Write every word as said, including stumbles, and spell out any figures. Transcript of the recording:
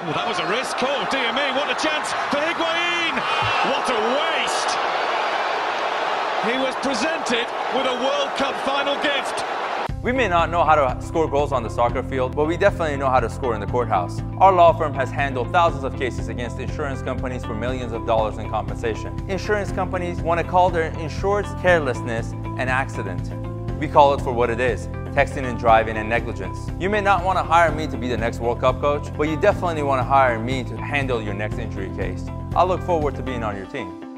Oh, that was a risk. Oh, dear me, what a chance for Higuain! What a waste! He was presented with a World Cup final gift. We may not know how to score goals on the soccer field, but we definitely know how to score in the courthouse. Our law firm has handled thousands of cases against insurance companies for millions of dollars in compensation. Insurance companies want to call their insured's carelessness an accident. We call it for what it is: texting and driving and negligence. You may not want to hire me to be the next World Cup coach, but you definitely want to hire me to handle your next injury case. I look forward to being on your team.